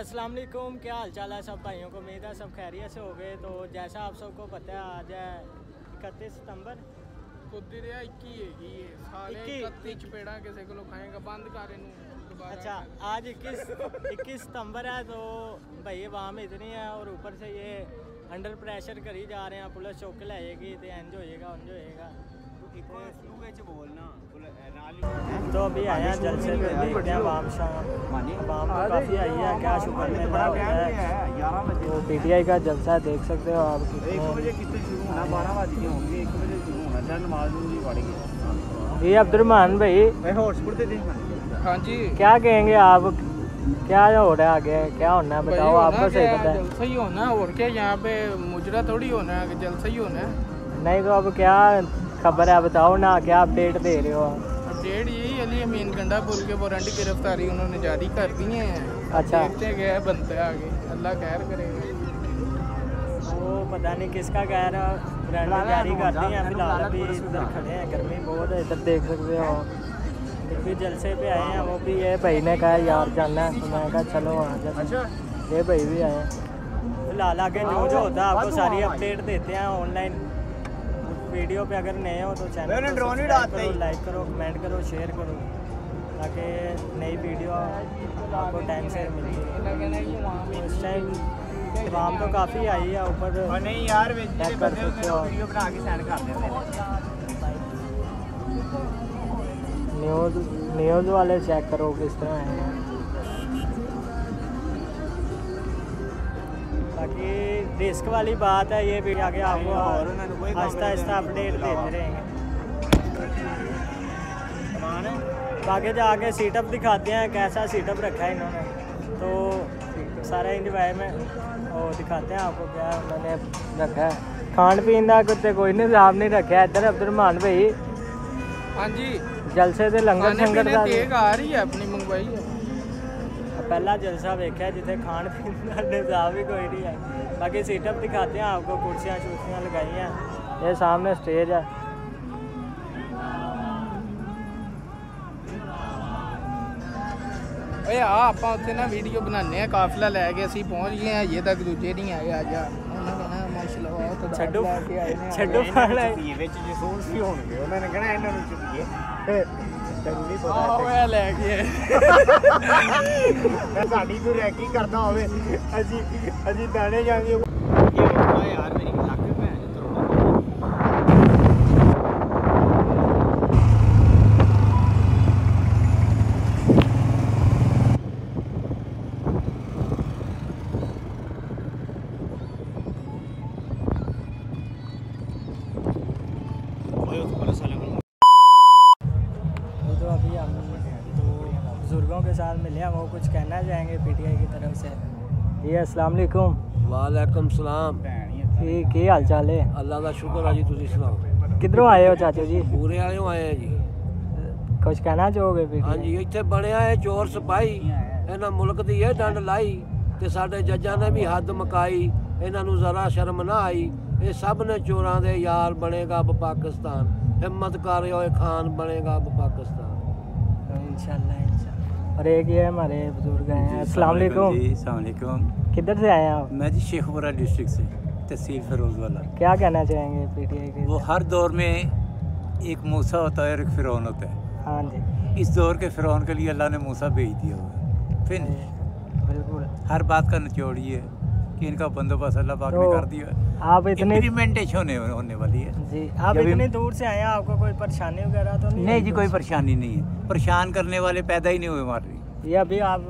अस्सलाम वालेकुम, क्या हाल चाल है सब भाइयों को। उम्मीद है सब खैरियत से हो गए। तो जैसा आप सबको पता है आज है 31 सितंबर। अच्छा, आज 21 सितंबर है। तो भाई आवाम इतनी है और ऊपर से ये अंडर प्रेशर करी जा रहे हैं। पुलिस चौक लाएगी तो इंज होएगा उंज होएगा। तो अभी आया जलसे पे, देखते हैं आवाम तो काफ़ी आई है। क्या शुक्र है। तो पीटीआई का जलसा है, देख सकते हो आप। 1 बजे कितने शुरू होना, 12 बजे होंगे, 1 बजे शुरू होना था। नमाज भी पढ़ गए। जी अब्दुलरहमान भाई, हाँ जी, क्या कहेंगे आप, क्या हो रहा है आगे, क्या होना है बताओ, आपको सही पता है। जलसा ही होना है और क्या, यहाँ पे मुजरा थोड़ी होना है, जलसा ही होना है। नहीं तो अब क्या खबर है बताओ ना, क्या अपडेट दे रहे हो आप। अपडेट यही अली अमीन गंडापुर के वारंट की गिरफ्तारी उन्होंने जारी कर दी है। अच्छा, देखते गए बनते आगे, अल्लाह खैर करेगा। वो पता नहीं किसका कह रहा, वारंट जारी कर दी है। फिलहाल अभी इधर खड़े हैं, गर्मी बहुत है, इधर देख सकते हो। फिर जलसे पे आए हैं, वो भी ये भाई ने कहा यार जाना है, तो मैं कहा चलो आ जाओ। अच्छा, ये भाई भी आए हैं। फिलहाल आगे जो जो होता है आपको सारी अपडेट देते हैं ऑनलाइन। वीडियो पे अगर नए हो तो चैनल को सब्सक्राइब करो, लाइक करो, कमेंट करो, शेयर करो, ताकि नई वीडियो आपको टाइम से मिल जाए। इस टाइम आवाम तो काफ़ी आई है ऊपर। नहीं यार, चेक कर सकते हो, वीडियो बना के सेंड कर देते। न्यूज़ वाले चेक करो किस तरह हैं। बाकी रिस्क वाली बात है, ये भी आगे आपको आहिस्ता आहिस्ता अपडेट देते रहेंगे। आगे जाके सीटअप दिखाते हैं, कैसा सीटअप रखा है इन्होंने, तो सारा इंजॉय में वो दिखाते हैं आपको क्या उन्होंने रखा है। खान पीन का कुछ कोई निज़ाम नहीं रखा है इधर अब्दुलरहमान भाई। हाँ जी, जलसे से लंगर संगत आ रही है अपनी मंगवाई है। पहला जलसा देखा है जिथे खान पीन का निज़ाम भी कोई नहीं है। बाकी सीटअप दिखाते हैं आपको, कुर्सियाँ शुर्सियाँ लगाई हैं, ये सामने स्टेज है। ओए आप उत्थे ना वीडियो बनाने काफिला लैके असीं पहुँच गए हैं, ये तक दूजे नहीं आए। आ जा छड्डो छड्डो साड़ी तो रैकी करता होवे, अजी दाने जाएंगे यार। मेरी लक में तो अभी हम तो बुज़ुर्गों के साथ मिले हैं, वो कुछ कहना चाहेंगे पीटीआई की तरफ से। जी अस्सलाम वालेकुम। वालेकुम सलाम। की हाल चाल है? अल्लाह का शुक्र है जी, तुम सुनाओ। किधरों आए हो चाचू जी? पूरे वाले आए हैं जी। कुछ कहना चाहोगे? हाँ जी, इतने बनया है चोर सिपाही, इन्होंने मुल्क की यह डंड लाई तो साढ़े जजा ने भी हद मकाई, इन्हों जरा शर्म ना आई। ये सब ने चोरों के यार, बनेगा अब पाकिस्तान। हिम्मत कर रहे हो खान, बनेगा अब पाकिस्तान इंशाल्लाह इंशाल्लाह। और एक ये हमारे बुजुर्ग हैं। अस्सलाम वालेकुम। जी अस्सलाम वालेकुम। किधर से आए हैं आप? मैं जी शेखपुरा डिस्ट्रिक्ट से, तहसील फिरोजवाला। क्या कहना चाहेंगे पीटीआई के? वो हर दौर में एक मूसा होता है और एक फ़िरौन होता है। हाँ जी, इस दौर के फ़िरौन के लिए अल्लाह ने मूसा भेज दिया हुआ है। फिर बिल्कुल हर बात का निचोड़ ये है कि इनका बंदोबस्त अल्लाह पाक ने कर दिया है। आप इतने इम्प्लीमेंटेशन होने वाली है जी, आप इतनी दूर से आए हैं, आपको कोई परेशानी वगैरह तो नहीं? नहीं जी, कोई परेशानी नहीं है। परेशान करने वाले पैदा ही नहीं हुए हमारे। ये अभी आप,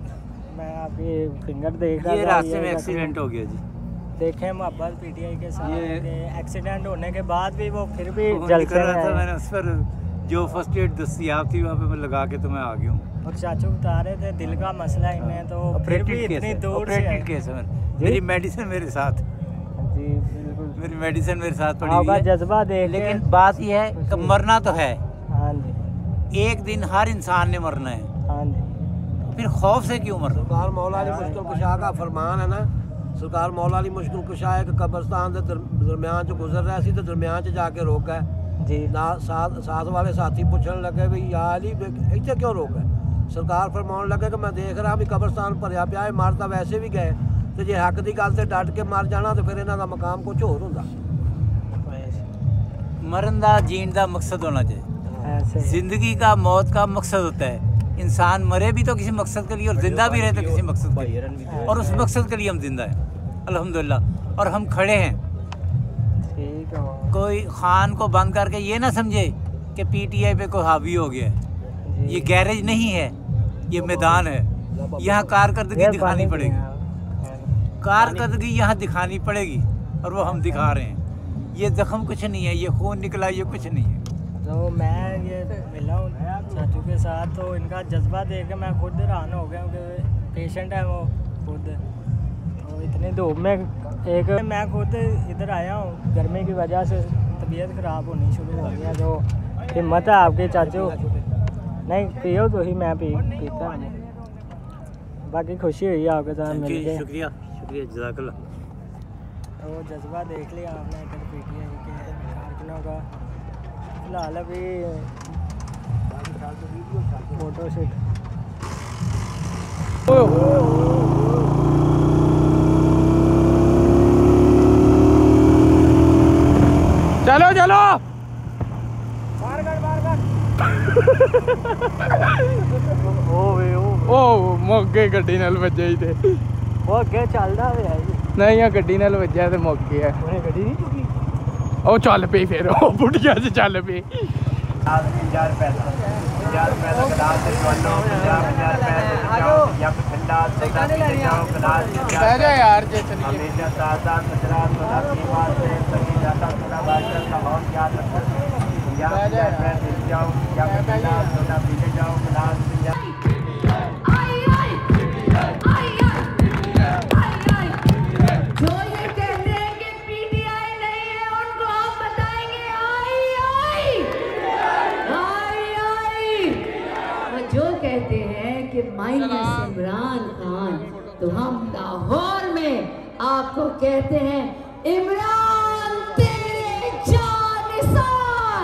मैं आपकी फिंगर देख रहा ये था, रास्ते में एक्सीडेंट हो गया जी। देखे मोहब्बत पीटीआई के साथ एक्सीडेंट होने के बाद भी वो फिर भी जल जलते कर रहा था। हैं। मैंने उस पर जो फर्स्ट एड दस्तियाब थी वहाँ पे मैं लगा के तो मैं आ गया हूँ। और चाचू बता रहे थे दिल का मसला है इन्हें, तो फिर भी इतनी दूर से ऑपरेटेड केस है। मेरी मेडिसिन मेरे साथ, जी बिल्कुल, मेरी मेडिसिन मेरे साथ पड़ी आपका हुई है। जज्बा देख, लेकिन बात यह है कि मरना तो है, हाँ जी एक दिन हर इंसान ने मरना है, हाँ जी। फिर खौफ से क्यों मरना? सरकार मौला अली मुश्किल कुशा का फरमान है ना, सरकार मौला अली मुश्किल कुशा है कि कब्रस्तान के दरम्यान च गुजर रहा सी तो दरम्यान च जाके रोका है जी। ना साथ वाले साथी पूछने लगे भी या अली इतने क्यों रोका है? ਸਰਕਾਰ ਫਰਮਾਉਣ ਲੱਗੇ ਕਿ ਮੈਂ ਦੇਖ ਰਿਹਾ ਵੀ ਕਬਰਸਤਾਨ ਭਰਿਆ ਪਿਆ ਹੈ, ਮਰ ਤਾਂ ਵੈਸੇ ਵੀ ਗਏ ਤੇ ਜੇ ਹੱਕ ਦੀ ਗੱਲ ਤੇ ਡਟ ਕੇ ਮਰ ਜਾਣਾ ਤੇ ਫਿਰ ਇਹਨਾਂ ਦਾ ਮਕਾਮ ਕੁਝ ਹੋਰ ਹੁੰਦਾ। मरण दा जीण दा मकसद होना चाहिए। ऐसे जिंदगी का मौत का मकसद होता है। इंसान मरे भी तो किसी मकसद के लिए और जिंदा भी रहे तो किसी मकसद के लिए, और उस मकसद के लिए हम जिंदा हैं अल्हम्दुलिल्लाह, और हम खड़े हैं। ठीक है। कोई खान को बंद करके ये ना समझे कि पीटीआई पे कोई हावी हो गया है। ये गैरेज नहीं है, ये मैदान है। यहाँ कारकर्दगी दिखानी पड़ेगी, कारकर्दगी यहाँ दिखानी पड़ेगी, और वो हम दिखा रहे हैं। ये जख्म कुछ नहीं है, ये खून निकला, ये कुछ नहीं है। तो मैं ये मिला हूँ चाचू के साथ, तो इनका जज्बा देख के मैं खुद हैरान हो गया कि पेशेंट है वो खुद, तो इतनी धूप में एक मैं खुद इधर आया हूँ, गर्मी की वजह से तबीयत ख़राब होनी शुरू हो गया। तो हिम्मत है आपके चाचू, नहीं पियो तो ही मैं पीता हूँ। बाकी खुशी हुई आपके साथ मिल के। शुक्रिया शुक्रिया जज़ाकल्लाह। तो वो जज्बा देख लिया आपने इधर पीटीआई के कारकुनों का। फिलहाल अभी फोटो शूट चलो चलो ओ मोगे गड्डी नाल वज्जे ही थे, वो अगे चलता हुआ है। नहीं आ गड्डी नाल वज्जा ते मुक गया। गड्डी नहीं चुकी, ओ चल पे फिर ओ बुढ़िया से चल पे। 50 पैसा गिलास से चलो, 50 पैसे जाओ या ठंडा सोडा पीते जाओ, गिलास बह जा यार जे चलिए। हमेशा ताज़ा कचरा सोडा की बात है, सभी ज़्यादा सोडा बाइकर का बहुत याद रखो। या 50 पैसे जाओ या ठंडा सोडा पीते जाओ, गिलास से जाओ। जो ये कहते हैं कि पीटीआई नहीं है, उनको हम बताएंगे आई। और जो कहते हैं कि माइनस इमरान खान, तो हम लाहौर में आपको कहते हैं इमरान तेरे जानिसार।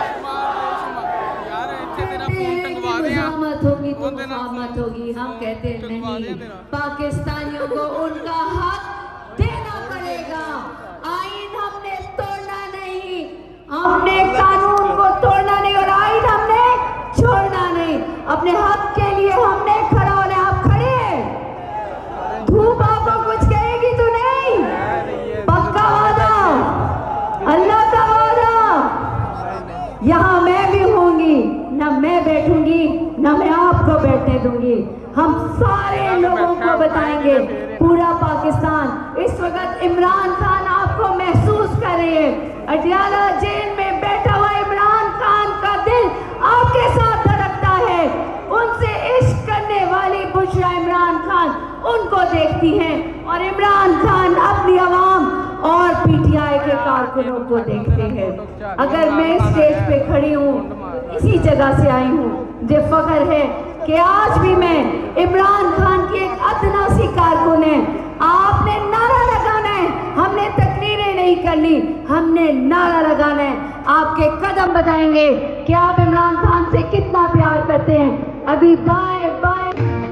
मुज़ामत होगी तो मुज़ामत होगी, हम कहते नहीं, पाकिस्तानियों को उनका हक देना पड़ेगा। आइन हमने तोड़ना नहीं, हमने कानून को तोड़ना नहीं, और आइन हमने छोड़ना नहीं। अपने हक के लिए हमने खड़ा होना। आप खड़े हैं? धूप आपको कुछ कहेगी तो नहीं? पक्का वादा, अल्लाह का वादा। यहाँ मैं भी होंगी, ना मैं बैठूंगी ना मैं आपको बैठने दूंगी। हम सारे लोगों को बताएंगे, पूरा पाकिस्तान इस वक्त इमरान खान आपको महसूस कर रहे हैं। अडयाला जेल में बैठा हुआ इमरान खान का दिल आपके साथ धड़कता है। उनसे इश्क करने वाली बुशरा इमरान खान उनको देखती हैं, और इमरान खान अपनी आवाम और पीटीआई के कारकुनों को देखते हैं। अगर मैं स्टेज पे खड़ी हूँ, इसी जगह से आई हूँ, मुझे फख्र है कि आज भी मैं इमरान खान की एक अदना सी कारकुन है। आपने नारा लगाना है, हमने तकरीरें नहीं करनी, हमने नारा लगाना है। आपके कदम बताएंगे कि आप इमरान खान से कितना प्यार करते हैं। अभी बाएं बाएं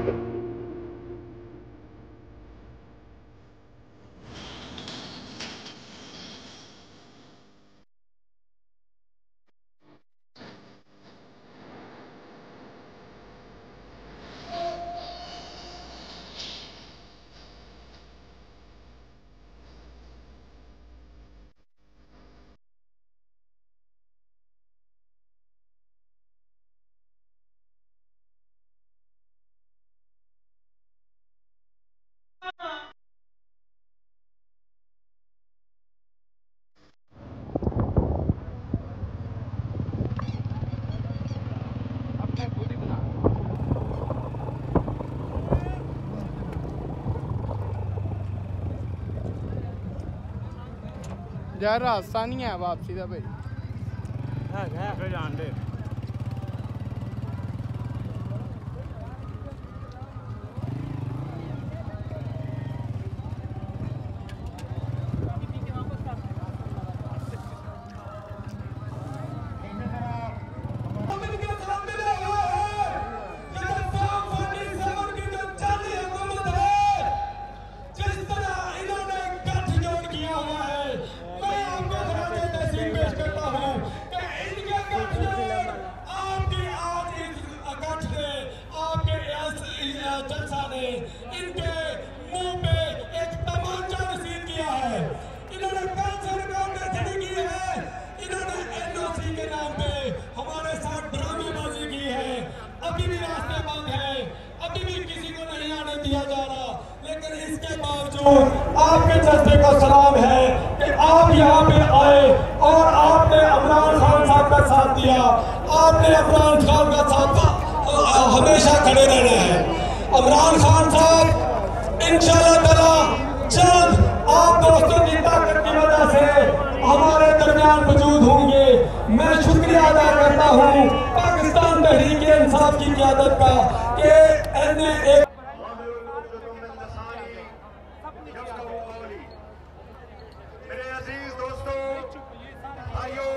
यार रास्ता नहीं है वापसी का भाई। जान दे जलसा ने इनके मुंह पे एक तमाचा रसीद किया है। इन्होंने कल सरकार ने खड़ी की है, इन्होंने एनओसी के नाम पे हमारे साथ ड्रामेबाजी की है। अभी भी रास्ते बंद है, अभी भी किसी को नहीं आने दिया जा रहा, लेकिन इसके बावजूद आपके जज्बे का सलाम है कि आप यहाँ पे आए और आपने इमरान खान साहब का साथ दिया। आपने इमरान खान का साथ हमेशा खड़े रहना है। इमरान खान साहब इंशाल्लाह ताला जल्द आप दोस्तों की ताकत की वजह से हमारे दरमियान मौजूद होंगे। मैं शुक्रिया अदा करता हूँ पाकिस्तान तहरीक इंसाफ की क़यादत का कि ऐसे एक मेरे अजीज दोस्तों, भाइयों,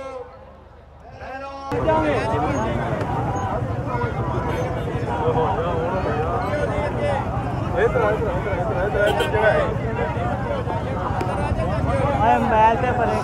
मोबाइल पे परे